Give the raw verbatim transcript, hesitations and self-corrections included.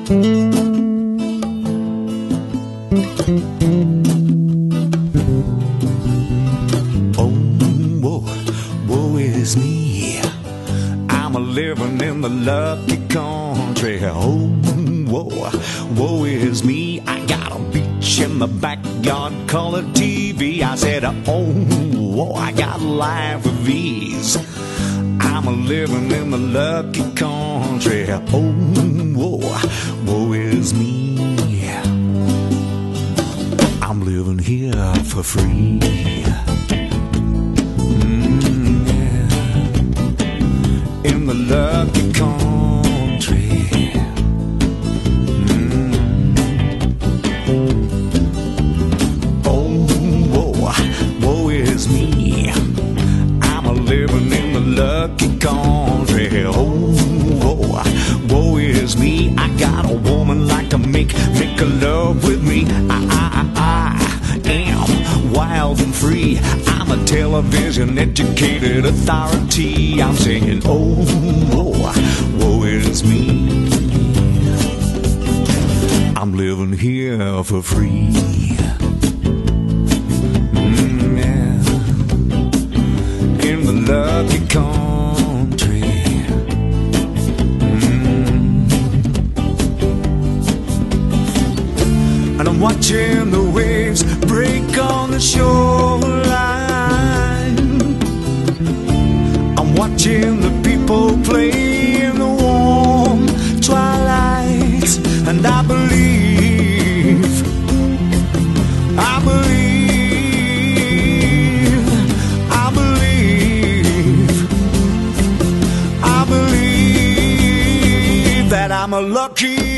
Oh, woe, woe is me. I'm a living in the lucky country. Oh, woe, woe is me. I got a beach in the backyard, color T V. I said, oh, whoa, I got life with ease. I'm a living in the lucky country. Oh, whoa, woe is me. I'm living here for free. Mm, yeah. In the lucky country. Mm. Oh, whoa, woe is me. I'm a living in the lucky country. Oh, whoa, woe is me. I got a woman like to make make a love with me. I, I, I, I am wild and free. I'm a television educated authority. I'm singing, oh, whoa, woe is me. I'm living here for free. Mm, yeah. In the lucky country. Mm. And I'm watching the waves break on the shoreline. I'm watching the people play in the warm twilight. And I believe, I believe, I believe, I believe that I'm a lucky